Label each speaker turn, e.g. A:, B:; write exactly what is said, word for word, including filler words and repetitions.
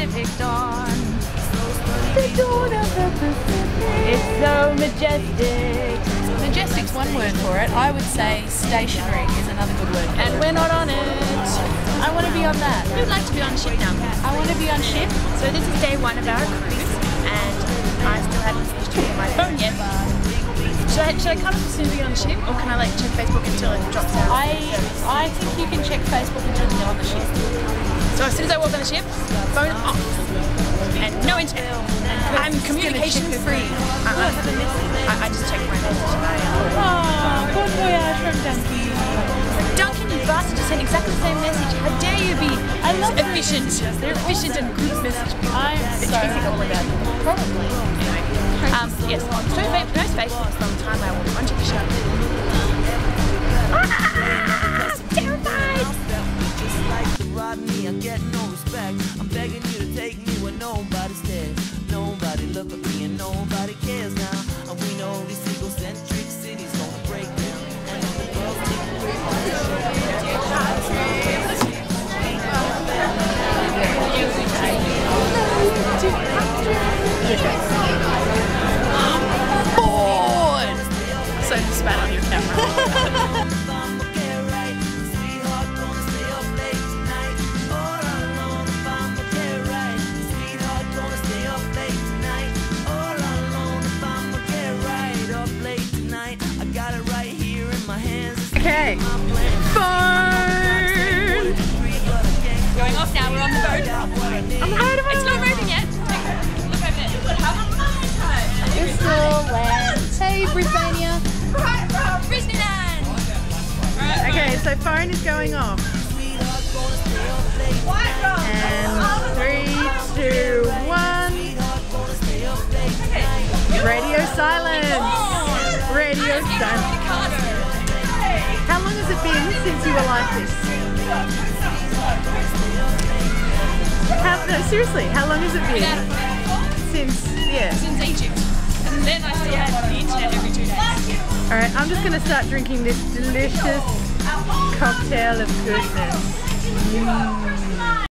A: Pacific dawn. The dawn of the Pacific. It's so majestic.
B: Majestic's one word for it. I would say stationary is another good word.
A: And we're not on it.
B: I want to be on that.
A: We'd like to be on ship now.
B: I want to be on ship.
A: So this is day one of our cruise, and I still haven't finished checking my phone yet. Should I, should I cut off as soon as we get on the ship, or can I like check Facebook until it drops out?
B: I I think you can check Facebook until you get on the ship.
A: So as soon as I walk on the ship, phone off, and no internet. I'm communication free. Uh-uh. I, I just checked my message.
B: Oh, bon voyage from Duncan.
A: Duncan, you bastard, just sent exactly the same message. How dare you be
B: I love
A: efficient? They're efficient and good message people.
B: I'm so happy. Probably.
A: Anyway, um, yes. So no Facebook from the time I walk onto the ship. Ah, terrified!
C: I get no respect. I'm begging you to take me where nobody's there. Nobody look at me and nobody cares now. And we know these egocentric cities gonna break down. And if the girls take away
A: Bored! So just spat on your camera.
B: Okay. Phone!
A: Going off now, we're on the boat.
B: I'm out of
A: It's not moving yet. Look over there. Have a moment.
B: It's still wet. Hey, Brisbania.
A: Right from Disneyland.
B: Okay, so phone is going off. And three, two, one. Radio silence. Radio silence. How long has it been since you were like this? How, no, seriously, how long has it been? Since, yeah.
A: Since Egypt. And then I still had the internet every two days.
B: Alright, I'm just going to start drinking this delicious cocktail of goodness. Mm.